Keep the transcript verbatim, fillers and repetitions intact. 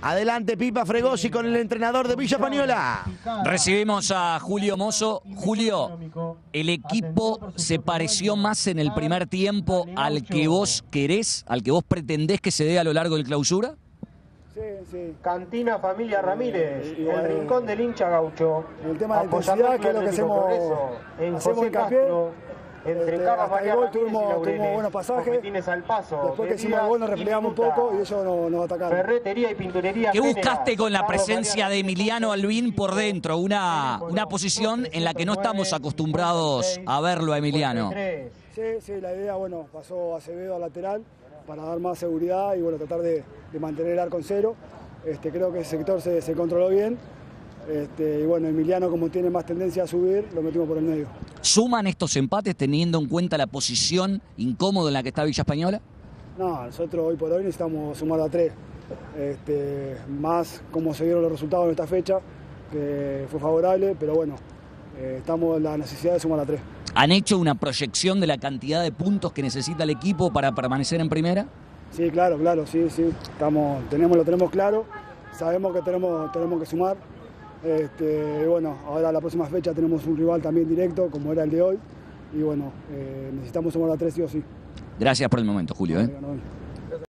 Adelante Pipa Fregosi con el entrenador de Villa Española. Recibimos a Julio Mozo. Julio, ¿el equipo se pareció más en el primer tiempo al que vos querés, al que vos pretendés que se dé a lo largo del clausura? Sí, sí. Cantina Familia Ramírez, Eh, el igual, rincón del hincha gaucho. El tema de Apoyando intensidad, al que es lo que Atlético hacemos, Progreso, en hacemos José hincapié. Castro, entre Este, Carlos hasta María el gol Ramírez y tuvimos, Laureles, tuvimos buenos pasajes. Copetines al paso. Después que hicimos el bebidas gol nos replegamos un diminutas, poco y ellos nos, nos atacaron. Ferretería y pinturería. ¿Qué Venegas, buscaste con la Carlos presencia María de Emiliano Albín por dentro? Una, una posición en la que no estamos acostumbrados a verlo a Emiliano. Sí, sí, la idea, bueno, pasó Acevedo al lateral para dar más seguridad y bueno, tratar de, de mantener el arco en cero. Este, creo que ese sector se, se controló bien. Este, y bueno, Emiliano, como tiene más tendencia a subir, lo metimos por el medio. ¿Suman estos empates teniendo en cuenta la posición incómoda en la que está Villa Española? No, nosotros hoy por hoy necesitamos sumar a tres. Este, más como se dieron los resultados en esta fecha, que fue favorable, pero bueno, eh, estamos en la necesidad de sumar a tres. ¿Han hecho una proyección de la cantidad de puntos que necesita el equipo para permanecer en primera? Sí, claro, claro, sí, sí. Estamos, tenemos, lo tenemos claro, sabemos que tenemos, tenemos que sumar. Este, y bueno, ahora la próxima fecha tenemos un rival también directo, como era el de hoy. Y bueno, eh, necesitamos sumar a tres sí o sí. Gracias por el momento, Julio. ¿eh? No, no, no.